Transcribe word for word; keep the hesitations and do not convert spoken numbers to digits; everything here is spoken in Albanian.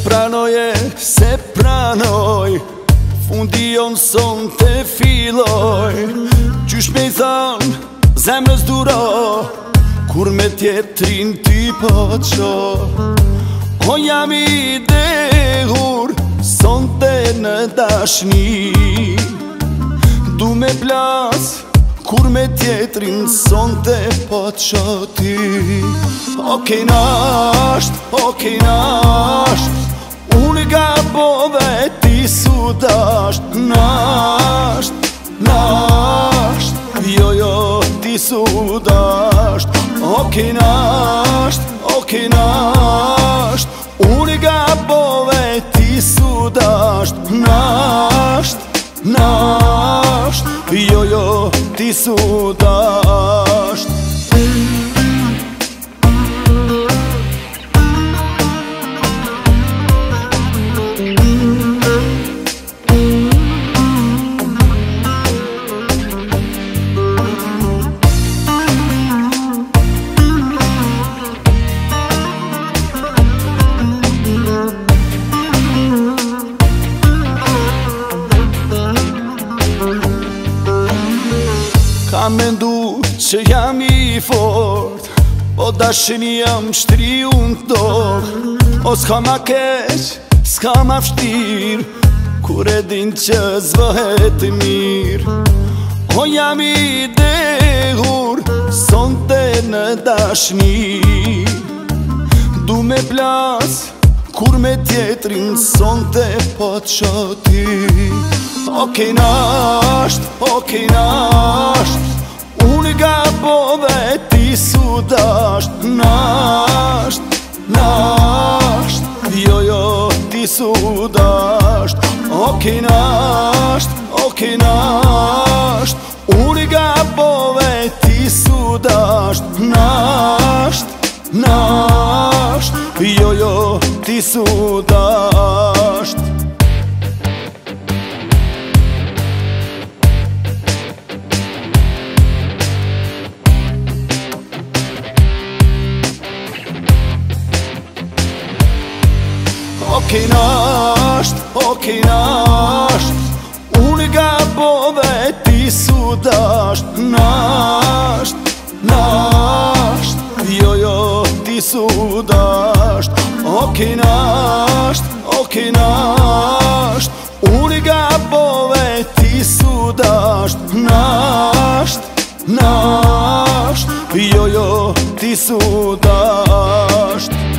pranoj, se pranoj, fundion son të filloj. Qysh me i than, zemrës duro, kur me tjetrin ty po qo. O jam i dehur, son të në dashni. Du me plas, kur me tjetrin son të po qo ty. Okej nasht, okej nasht, unë gabove ti su dasht. Nasht, nasht, jo jo ti su dasht. Okej nasht, okej nasht, unë gabove ti su dasht. Nasht, nasht, jo jo ti su dasht. Ka mendu që jam i fort, po dashni jam shtri unë t'dok. O s'ka ma keq, s'ka ma fshtir, kur e din që zvëhet mirë. O jam i dehur, son të në dashni. Du me plas, kur me tjetrin son të po qo ty. Okej nasht, okej nasht, unë gabove ti su dasht. Nasht, nasht, jo jo ti su dasht. Okej nasht, okej nasht, unë gabove ti su dasht. Nasht, nasht, jo jo ti su dasht. Okej nasht, okej nasht, unë gabove ti su dasht. Nasht, nasht, jo jo ti su dasht. Okej nasht, okej nasht, unë gabove ti su dasht. Nasht, nasht, jo jo ti su dasht.